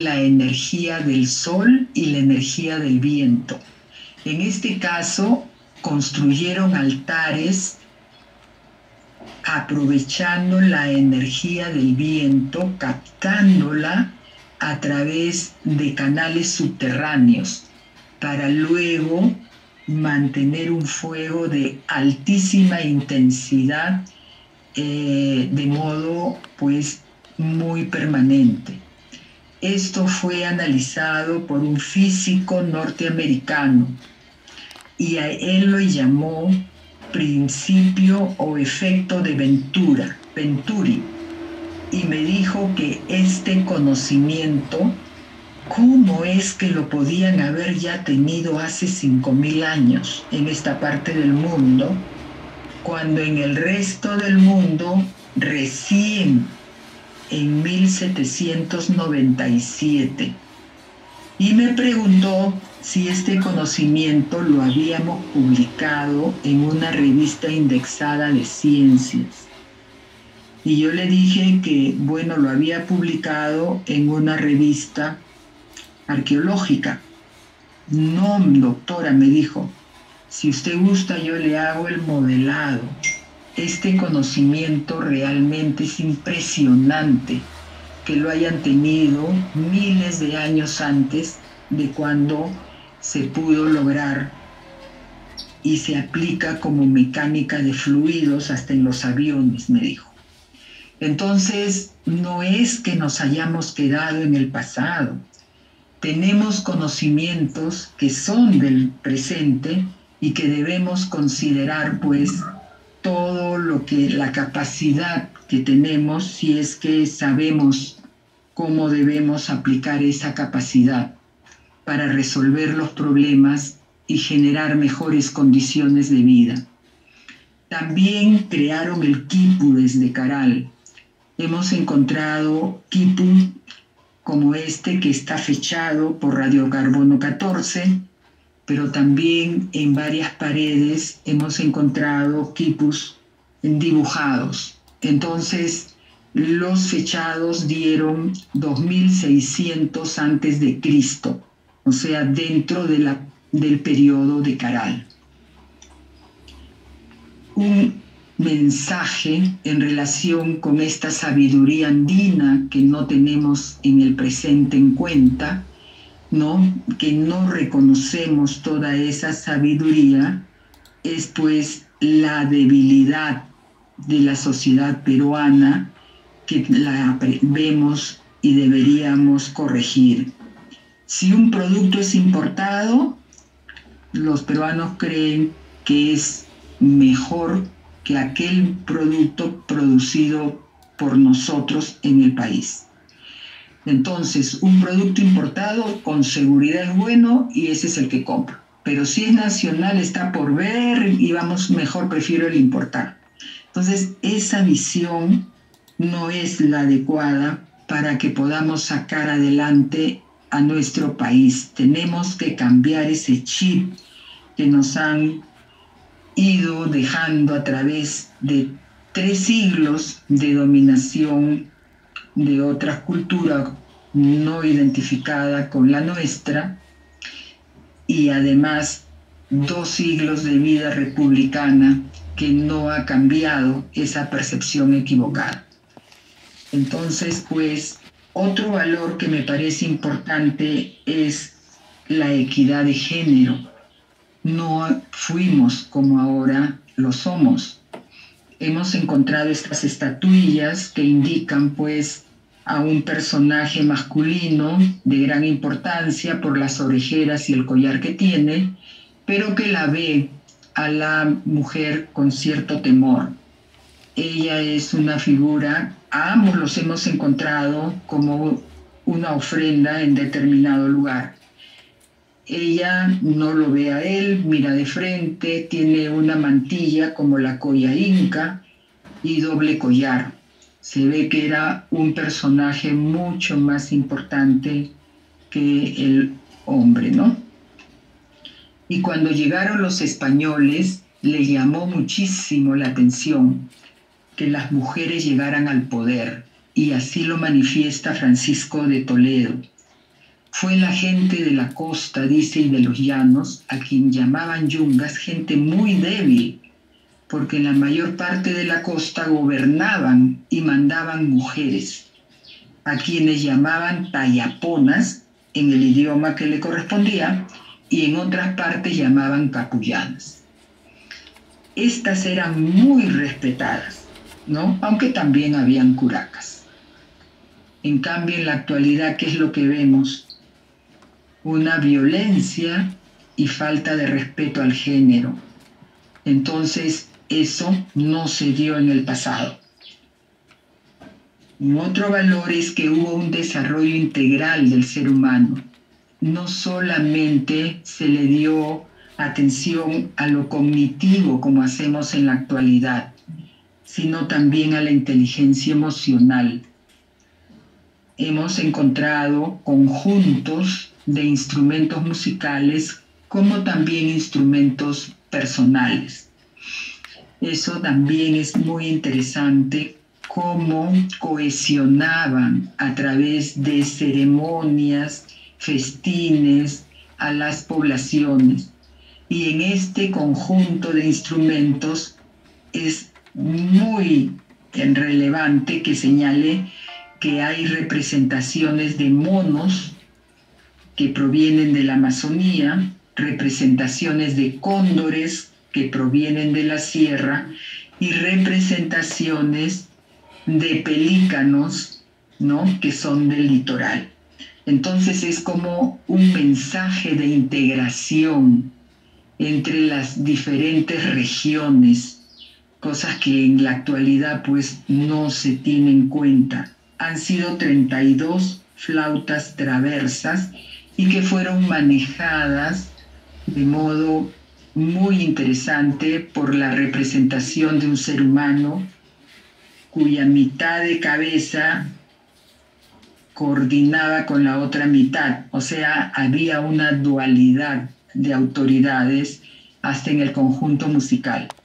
la energía del sol y la energía del viento. En este caso, construyeron altares aprovechando la energía del viento, captándola a través de canales subterráneos, para luego mantener un fuego de altísima intensidad, de modo pues muy permanente. Esto fue analizado por un físico norteamericano y a él lo llamó principio o efecto de Venturi, y me dijo que este conocimiento, ¿cómo es que lo podían haber ya tenido hace 5.000 años en esta parte del mundo, cuando en el resto del mundo recién en 1797? Y me preguntó si este conocimiento lo habíamos publicado en una revista indexada de ciencias. Y yo le dije que, bueno, lo había publicado en una revista arqueológica. No, doctora, me dijo, si usted gusta yo le hago el modelado. Este conocimiento realmente es impresionante que lo hayan tenido miles de años antes de cuando se pudo lograr, y se aplica como mecánica de fluidos hasta en los aviones, me dijo. Entonces, no es que nos hayamos quedado en el pasado. Tenemos conocimientos que son del presente y que debemos considerar, pues, todo lo que, la capacidad que tenemos, si es que sabemos cómo debemos aplicar esa capacidad para resolver los problemas y generar mejores condiciones de vida. También crearon el quipu desde Caral. Hemos encontrado quipu como este que está fechado por radiocarbono 14, pero también en varias paredes hemos encontrado quipus dibujados. Entonces, los fechados dieron 2600 antes de Cristo, o sea, dentro del periodo de Caral. Un mensaje en relación con esta sabiduría andina que no tenemos en el presente en cuenta, ¿no? Que no reconocemos toda esa sabiduría, es pues la debilidad de la sociedad peruana, que la vemos y deberíamos corregir. Si un producto es importado, los peruanos creen que es mejor que aquel producto producido por nosotros en el país. Entonces, un producto importado con seguridad es bueno y ese es el que compro. Pero si es nacional, está por ver y vamos, mejor prefiero el importar. Entonces, esa visión no es la adecuada para que podamos sacar adelante a nuestro país. Tenemos que cambiar ese chip que nos han ido dejando a través de 3 siglos de dominación de otra cultura no identificada con la nuestra, y además 2 siglos de vida republicana que no ha cambiado esa percepción equivocada. Entonces, pues, otro valor que me parece importante es la equidad de género. No fuimos como ahora lo somos. Hemos encontrado estas estatuillas que indican, pues, a un personaje masculino de gran importancia por las orejeras y el collar que tiene, pero que la ve a la mujer con cierto temor. Ella es una figura, a ambos los hemos encontrado como una ofrenda en determinado lugar. Ella no lo ve a él, mira de frente, tiene una mantilla como la colla inca y doble collar. Se ve que era un personaje mucho más importante que el hombre, ¿no? Y cuando llegaron los españoles, le llamó muchísimo la atención que las mujeres llegaran al poder, y así lo manifiesta Francisco de Toledo. Fue la gente de la costa, dice, y de los llanos, a quien llamaban yungas, gente muy débil, porque en la mayor parte de la costa gobernaban y mandaban mujeres, a quienes llamaban tayaponas en el idioma que le correspondía, y en otras partes llamaban capullanas. Estas eran muy respetadas, ¿no? Aunque también habían curacas. En cambio, en la actualidad, ¿qué es lo que vemos? Una violencia y falta de respeto al género. Entonces, eso no se dio en el pasado. Y otro valor es que hubo un desarrollo integral del ser humano. No solamente se le dio atención a lo cognitivo como hacemos en la actualidad, sino también a la inteligencia emocional. Hemos encontrado conjuntos de instrumentos musicales como también instrumentos personales. Eso también es muy interesante, cómo cohesionaban a través de ceremonias, festines a las poblaciones. Y en este conjunto de instrumentos es muy relevante que señale que hay representaciones de monos que provienen de la Amazonía, representaciones de cóndores que provienen de la sierra y representaciones de pelícanos, ¿no?, que son del litoral. Entonces es como un mensaje de integración entre las diferentes regiones, cosas que en la actualidad pues no se tienen en cuenta. Han sido 32 flautas traversas y que fueron manejadas de modo muy interesante por la representación de un ser humano cuya mitad de cabeza coordinaba con la otra mitad, o sea, había una dualidad de autoridades hasta en el conjunto musical.